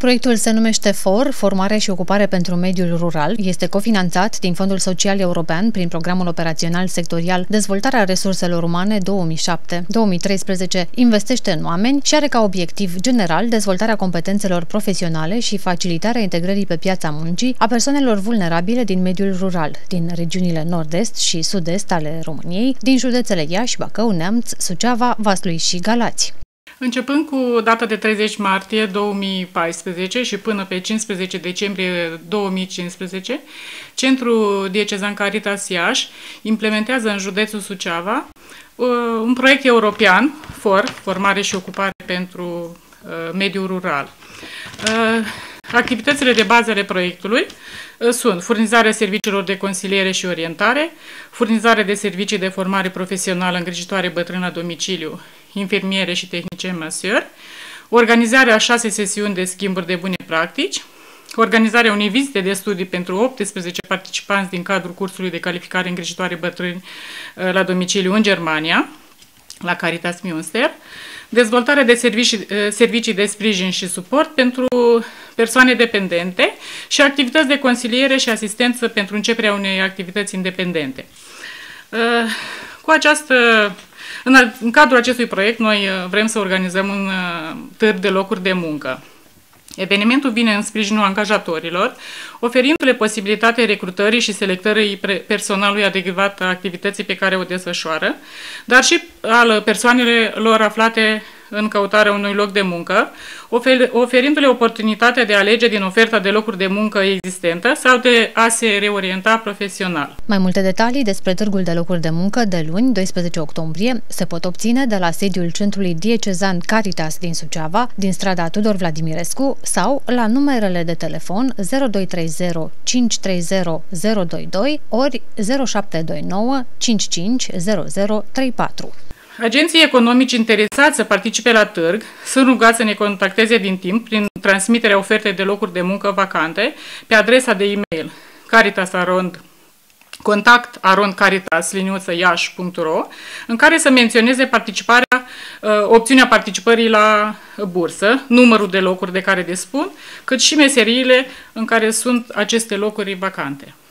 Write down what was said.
Proiectul se numește FOR, Formare și Ocupare pentru Mediul Rural. Este cofinanțat din Fondul Social European prin Programul Operațional Sectorial Dezvoltarea Resurselor Umane 2007-2013. Investește în oameni și are ca obiectiv general dezvoltarea competențelor profesionale și facilitarea integrării pe piața muncii a persoanelor vulnerabile din mediul rural, din regiunile nord-est și sud-est ale României, din județele Iași, Bacău, Neamț, Suceava, Vaslui și Galați. Începând cu data de 30 martie 2014 și până pe 15 decembrie 2015, Centrul Diecezan Caritas Iași implementează în județul Suceava un proiect european, FOR, Formare și Ocupare pentru Mediul Rural. Activitățile de bază ale proiectului sunt furnizarea serviciilor de consiliere și orientare, furnizarea de servicii de formare profesională îngrijitoare bătrână la domiciliu, infirmiere și tehnicieni măsări, organizarea a 6 sesiuni de schimburi de bune practici, organizarea unei vizite de studii pentru 18 participanți din cadrul cursului de calificare îngrijitoare bătrâni la domiciliu în Germania, la Caritas Münster, dezvoltarea de servicii de sprijin și suport pentru persoane dependente și activități de consiliere și asistență pentru începerea unei activități independente. În cadrul acestui proiect, noi vrem să organizăm un târg de locuri de muncă. Evenimentul vine în sprijinul angajatorilor, oferindu-le posibilitatea recrutării și selectării personalului adecvat a activității pe care o desfășoară, dar și al persoanelor aflate în căutarea unui loc de muncă, oferindu-le oportunitatea de a alege din oferta de locuri de muncă existentă sau de a se reorienta profesional. Mai multe detalii despre târgul de locuri de muncă de luni, 12 octombrie, se pot obține de la sediul Centrului Diecezan Caritas din Suceava, din strada Tudor Vladimirescu sau la numerele de telefon 0230 530 022 ori 0729 55 0034. Agenții economici interesați să participe la târg sunt rugați să ne contacteze din timp prin transmiterea ofertei de locuri de muncă vacante pe adresa de e-mail contact@caritas-iași.ro, în care să menționeze opțiunea participării la bursă, numărul de locuri de care dispun, cât și meseriile în care sunt aceste locuri vacante.